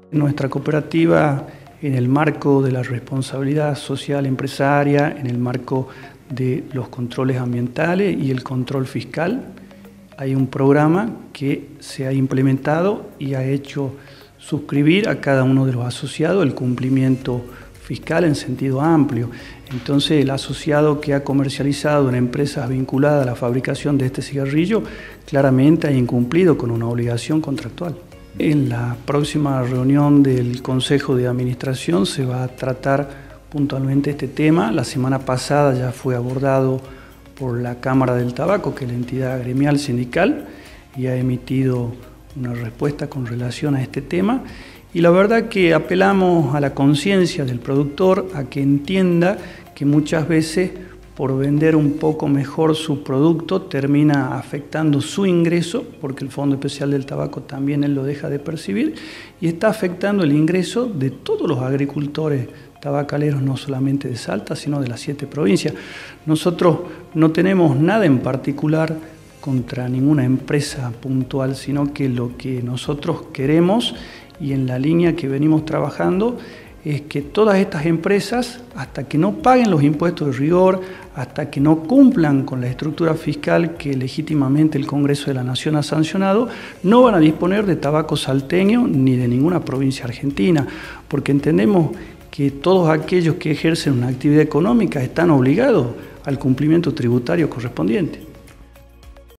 Nuestra cooperativa, en el marco de la responsabilidad social empresaria, en el marco de los controles ambientales y el control fiscal, hay un programa que se ha implementado y ha hecho suscribir a cada uno de los asociados el cumplimiento fiscal en sentido amplio. Entonces, el asociado que ha comercializado en empresas vinculadas a la fabricación de este cigarrillo claramente ha incumplido con una obligación contractual. En la próxima reunión del Consejo de Administración se va a tratar puntualmente este tema. La semana pasada ya fue abordado por la Cámara del Tabaco, que es la entidad gremial sindical, y ha emitido una respuesta con relación a este tema. Y la verdad que apelamos a la conciencia del productor, a que entienda que muchas veces por vender un poco mejor su producto termina afectando su ingreso, porque el Fondo Especial del Tabaco también él lo deja de percibir, y está afectando el ingreso de todos los agricultores tabacaleros, no solamente de Salta, sino de las 7 provincias. Nosotros no tenemos nada en particular contra ninguna empresa puntual, sino que lo que nosotros queremos y en la línea que venimos trabajando es que todas estas empresas, hasta que no paguen los impuestos de rigor, hasta que no cumplan con la estructura fiscal que legítimamente el Congreso de la Nación ha sancionado, no van a disponer de tabaco salteño ni de ninguna provincia argentina, porque entendemos que todos aquellos que ejercen una actividad económica están obligados al cumplimiento tributario correspondiente.